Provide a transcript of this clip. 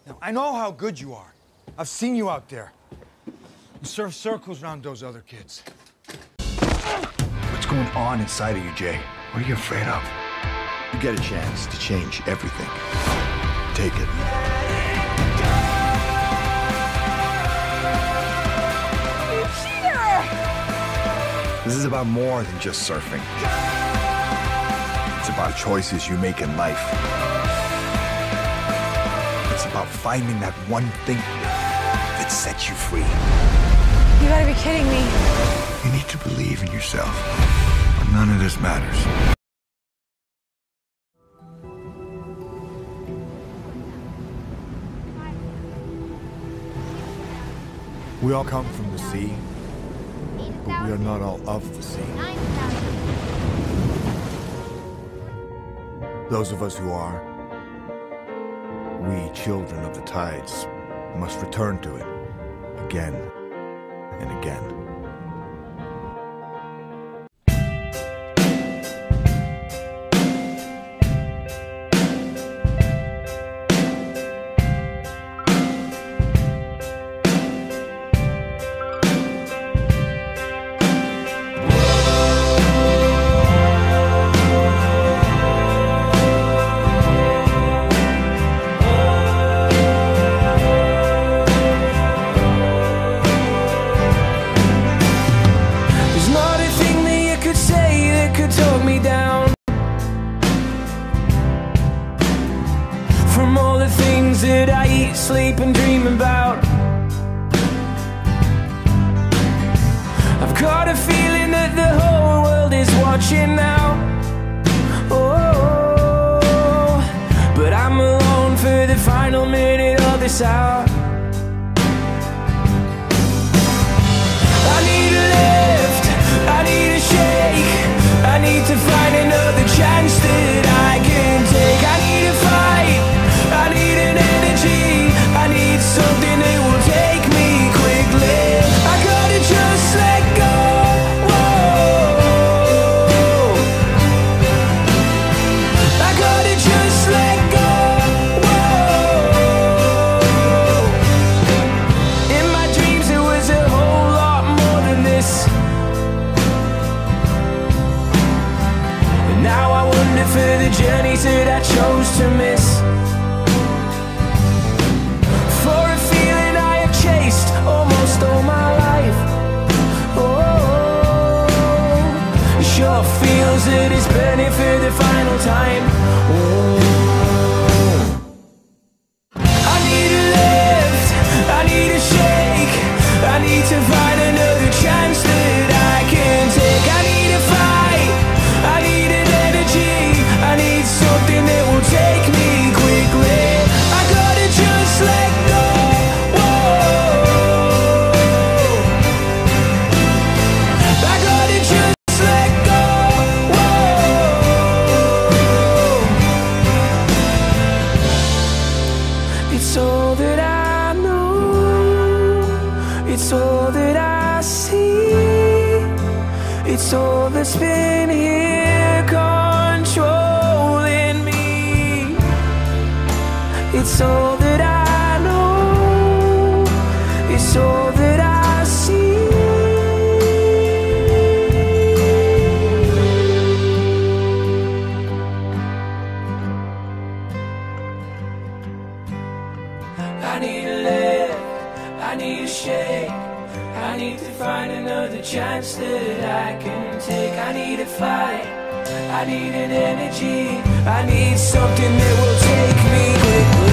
Now, I know how good you are. I've seen you out there. You surf circles around those other kids. What's going on inside of you, Jay? What are you afraid of? You get a chance to change everything. Take it. You cheater! This is about more than just surfing. It's about choices you make in life. It's about finding that one thing that sets you free. You gotta be kidding me. You need to believe in yourself, or none of this matters. We all come from the sea, but we are not all of the sea. Those of us who are, we children of the tides, must return to it again and again. From all the things that I eat, sleep and dream about, I've got a feeling that the whole world is watching now. Oh, but I'm alone for the final minute of this hour. I need a lift, I need a shake, I need to find another chance that I can take. I need a fight, I need an energy, I need something that will take me quickly. I gotta just let go. Whoa. I gotta just let go. Whoa. In my dreams it was a whole lot more than this, and now I wonder for the journeys that I chose to miss. Almost all my life. Oh, it sure feels that it's burning for the final time. Oh, I need a lift, I need a shake, I need to find another chance that I can take. I need a fight, I need an energy, I need something that will take me quickly. I gotta just let go. It's all that I know, it's all that I see, it's all that's been here controlling me. It's all that I know, it's all that I see. I need a lift, I need a shake, I need to find another chance that I can take. I need a fight, I need an energy, I need something that will take me quickly.